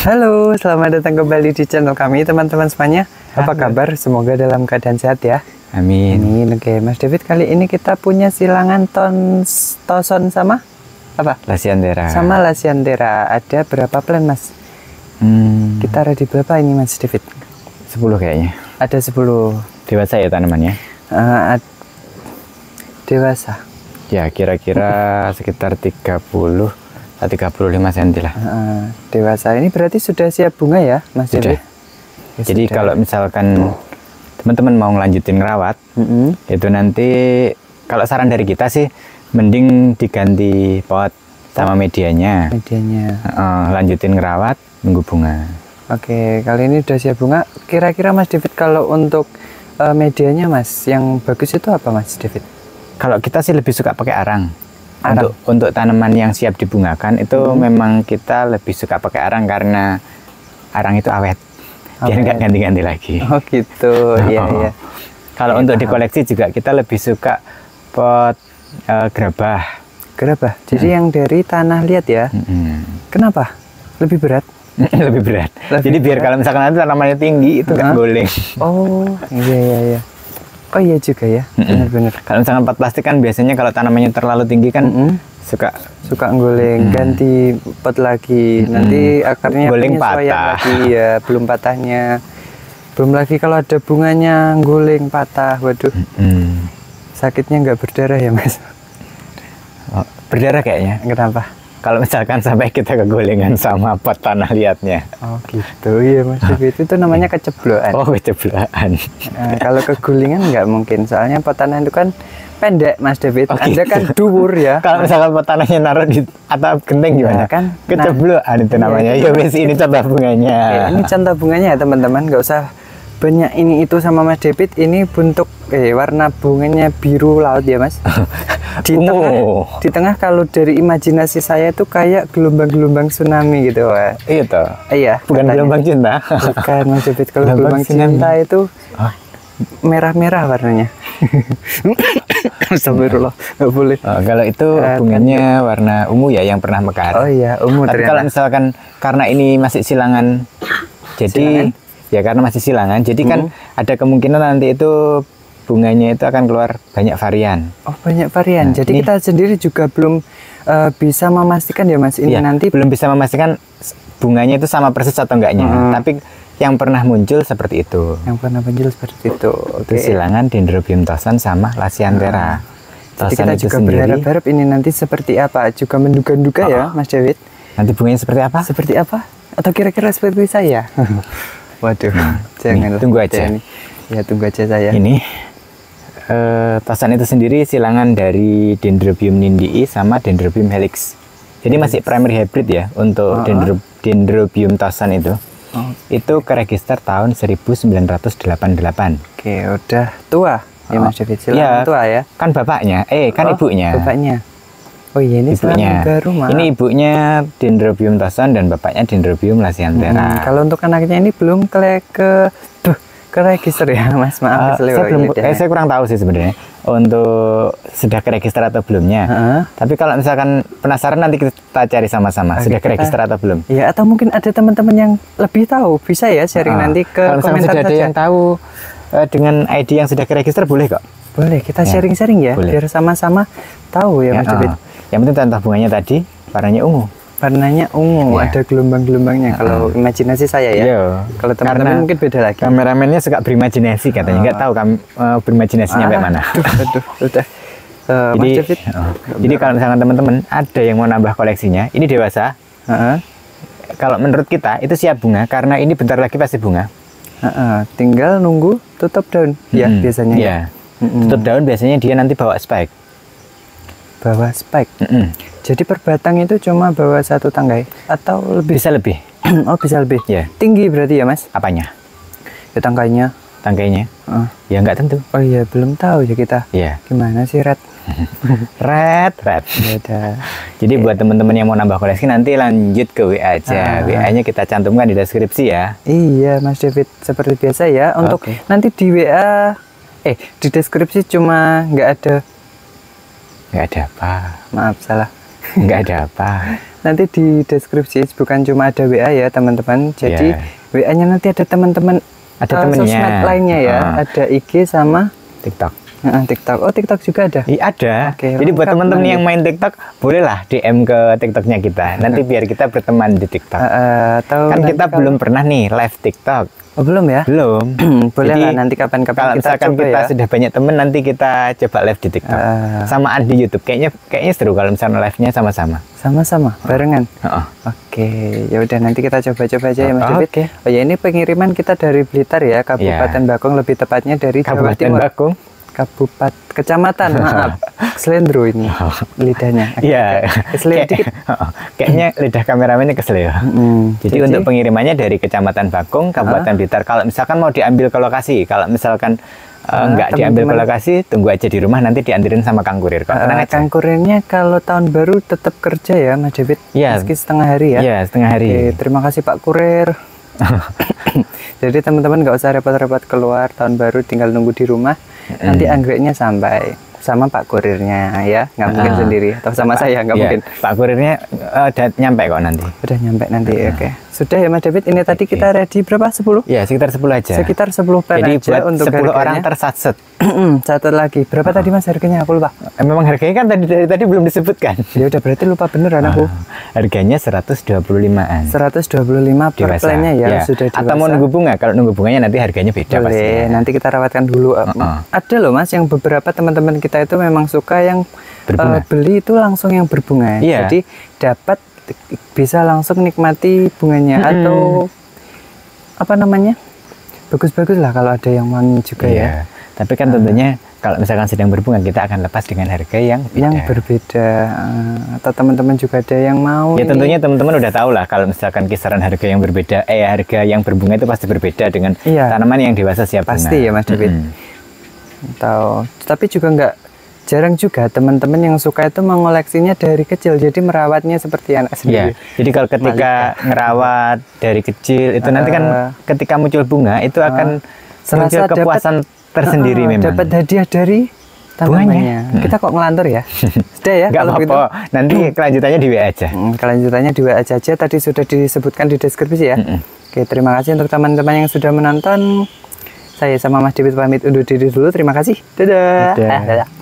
Halo, selamat datang kembali di channel kami teman-teman semuanya. Apa Halo. kabar? Semoga dalam keadaan sehat ya. Amin. Ini oke, Mas David, kali ini kita punya silangan Toson sama apa? Lasiantera. Sama Lasiantera. Ada berapa plan, Mas? Kita ready berapa ini, Mas David? 10 kayaknya. Ada 10. Dewasa ya tanamannya? Dewasa. Ya kira-kira sekitar 30 atau 35 cm lah. Dewasa ini berarti sudah siap bunga ya, Mas Sudah. David? Ya, Jadi sudah. kalau misalkan teman-teman mau ngelanjutin ngerawat, itu nanti kalau saran dari kita sih mending diganti pot sama medianya. medianya. Lanjutin ngerawat, nunggu bunga. Oke, kali ini udah siap bunga. Kira-kira Mas David kalau untuk medianya, Mas, yang bagus itu apa, Mas David? Kalau kita sih lebih suka pakai arang. Arang? Untuk tanaman yang siap dibungakan itu memang kita lebih suka pakai arang karena arang itu awet. Dia Awet. nggak ganti-ganti lagi. Oh gitu, iya iya. Kalau Iya, untuk paham. dikoleksi juga kita lebih suka pot gerabah. Gerabah. Jadi yang dari tanah liat ya. Kenapa? Lebih berat? Lebih berat. Jadi biar kalau misalkan nanti tanamannya tinggi itu nggak goleng. Oh iya iya iya. Oh iya juga ya. Benar-benar. Kalau misalkan pot plastik kan biasanya kalau tanamannya terlalu tinggi kan suka Suka nggoleng, ganti pot lagi. Nanti akarnya Goleng penyesuaian patah. lagi ya, belum patahnya. Belum lagi kalau ada bunganya goleng patah. Waduh. Sakitnya nggak berdarah ya, Mas? Oh, berdarah kayaknya. Kenapa? Kalau misalkan sampai kita kegolengan sama pot tanah liatnya. Oh gitu ya, Mas David. Itu namanya kecebloan. Oh, keceblaan. Nah, kalau kegulingan nggak mungkin, soalnya pot tanah itu kan pendek, Mas David. Oh, Anda gitu. kan duwur ya. Kalau misalkan pot tanahnya naruh di atap genteng gimana? kan, Kecebloan itu namanya. iya, Ya wes ini contoh bunganya. Ini contoh bunganya ya teman-teman, nggak usah banyak ini itu sama Mas David. Ini bentuk warna bunganya biru laut ya, Mas. Di tengah kalau dari imajinasi saya itu kayak gelombang-gelombang tsunami gitu, Wak. Iya toh. Iya. Bukan katanya. gelombang cinta. Bukan, Mas David. Kalau Gelombang gelombang tsunami. cinta itu Ah. merah-merah warnanya. Astagfirullah, nggak boleh. Oh, kalau itu bunganya warna ungu ya yang pernah mekar. Oh iya, ungu Tapi ternyata. kalau misalkan karena ini masih silangan, jadi ya karena masih silangan, jadi kan ada kemungkinan nanti itu bunganya itu akan keluar banyak varian. Oh banyak varian. Nah, Jadi ini- kita sendiri juga belum bisa memastikan ya, Mas. Ini Iya, nanti belum bisa memastikan bunganya itu sama persis atau enggaknya. Tapi yang pernah muncul seperti itu. yang pernah muncul seperti itu. Itu silangan Dendrobium Toson sama Lasiantera. Jadi Toson kita itu juga sendiri. berharap-harap ini nanti seperti apa. Juga menduga-duga ya, Mas David. Nanti bunganya seperti apa? Seperti apa? Atau kira-kira seperti saya? Waduh, janganlah. tunggu aja. Jangan. Ya tunggu aja saya. Ini Toson itu sendiri silangan dari Dendrobium nindii sama Dendrobium helix. Jadi masih primary hybrid ya untuk Dendrobium Toson itu. Itu keregister tahun 1988. Oke, udah tua ya, Mas David. Silakan Iya. tua ya. Kan bapaknya, kan ibunya. Bapaknya. Oh iya, ini Ibunya. silangan baru, Mas. Ini ibunya Dendrobium Toson dan bapaknya Dendrobium Lasiantera. Kalau untuk anaknya ini belum ke register ya, Mas. Maaf Saya kurang tahu sih sebenarnya untuk sudah ke register atau belumnya. Tapi kalau misalkan penasaran nanti kita cari sama-sama sudah ke register atau belum. Ya, atau mungkin ada teman-teman yang lebih tahu, bisa ya sharing nanti ke Kalau misalkan komentar sudah ada saja. yang tahu dengan ID yang sudah ke register boleh kok. Boleh, kita sharing-sharing ya, boleh. biar sama-sama tahu ya, Mas David. Yang penting contoh bunganya tadi warnanya ungu. Warnanya ungu, Iya. ada gelombang-gelombangnya. Kalau imajinasi saya ya. Iya. Kalau teman-teman Karena mungkin beda lagi. Kameramennya suka berimajinasi katanya, nggak tahu berimajinasinya sampai mana. Aduh, udah. Mas Jadi, David. jadi kalau misalkan teman-teman ada yang mau nambah koleksinya, ini dewasa. Kalau menurut kita itu siap bunga karena ini bentar lagi pasti bunga. Tinggal nunggu tutup daun, ya biasanya. Iya. Tutup daun biasanya dia nanti bawa spike. Bawa spike. Jadi per batang itu cuma bawa satu tangkai atau lebih? Bisa lebih. Oh bisa lebih. Iya. Tinggi berarti ya, Mas? Apanya? Ya tangkainya. Tangkainya? Ya nggak tentu. Oh iya, belum tahu ya kita. Iya. Gimana sih, Red? Red. Ya udah. Jadi buat teman-teman yang mau nambah koleksi nanti lanjut ke WA aja. WA-nya kita cantumkan di deskripsi ya. Iya, Mas David, seperti biasa ya. Untuk Oke. nanti di WA, di deskripsi cuma nggak ada. Nggak ada apa. Maaf, salah. Nggak ada apa. nanti di deskripsi bukan cuma ada WA ya teman-teman. Jadi WA-nya nanti ada teman-teman, ada temennya, sosmed lainnya ya, ada IG sama TikTok. TikTok. Oh, TikTok juga ada? Iya, ada. Oke, jadi buat teman-teman yang main TikTok, bolehlah DM ke TikToknya kita. Nanti biar kita berteman di TikTok. Atau kan kita belum pernah nih live TikTok. Oh, belum ya? Belum. Boleh jadi, lah nanti kapan-kapan kalau kita misalkan coba kita ya. sudah banyak temen, nanti kita coba live di TikTok. Samaan di YouTube. Kayaknya seru kalau misalnya live-nya sama-sama. Sama-sama, barengan. Oke, ya udah nanti kita coba-coba aja ya Mas David. Oh ya, ini pengiriman kita dari Blitar ya, Kabupaten Bakung, lebih tepatnya dari Jawa Timur. Bakung. Kecamatan, maaf. Selendro ini lidahnya. Iya. Keselio dikit. Kayaknya lidah kameramen ini keselio. Jadi untuk pengirimannya dari Kecamatan Bakung, Kabupaten Blitar. Kalau misalkan mau diambil ke lokasi, kalau misalkan nggak diambil ke lokasi, tunggu aja di rumah, nanti dianterin sama Kang Kurir. Kang Kurirnya kalau tahun baru tetap kerja ya Mas David? Iya. Meski setengah hari ya? Iya, setengah hari. Oke, terima kasih Pak Kurir. Jadi teman-teman nggak usah repot-repot keluar, tahun baru tinggal nunggu di rumah. Nanti anggreknya sampai sama Pak Kurirnya ya, nggak mungkin sendiri, atau sama saya nggak mungkin. Pak Kurirnya udah nyampe kok nanti. Udah nyampe nanti. Oke. Sudah ya Mas David, ini tadi kita ready berapa? 10? Ya, sekitar 10 aja. Sekitar 10 pen jadi aja buat untuk 10 harganya. orang tersatset. Satu lagi. Berapa tadi Mas harganya? Aku lupa. Memang harganya kan dari tadi belum disebutkan. Ya udah berarti lupa beneran aku. Harganya 125-an. 125 per plannya ya, sudah dewasa. Atau mau nunggu bunga? Kalau nunggu bunganya nanti harganya beda pasti. Boleh, nanti kita rawatkan dulu. Ada loh Mas, yang beberapa teman-teman kita itu memang suka yang beli itu langsung yang berbunga. Iya. Jadi dapat bisa langsung nikmati bunganya atau apa namanya? Bagus-bagus lah kalau ada yang wangi juga ya. Tapi kan tentunya kalau misalkan sedang berbunga, kita akan lepas dengan harga yang berbeda. Atau teman-teman juga ada yang mau. Ya tentunya teman-teman udah tahu lah kalau misalkan kisaran harga yang berbeda, harga yang berbunga itu pasti berbeda dengan tanaman yang dewasa siap bunga. Pasti ya Mas David. Tapi juga jarang juga teman-teman yang suka itu mengoleksinya dari kecil, jadi merawatnya seperti anak sendiri. Jadi kalau ketika ngerawat dari kecil itu nanti kan ketika muncul bunga itu akan muncul kepuasan tersendiri memang. Dapat hadiah dari tanamannya. Kita kok ngelantur ya? Sudah ya. Nggak apa-apa. Nanti kelanjutannya di WA aja. Kelanjutannya di WA aja. Tadi sudah disebutkan di deskripsi ya. Oke, terima kasih untuk teman-teman yang sudah menonton. Saya sama Mas David pamit undur diri dulu. Terima kasih. Dadah.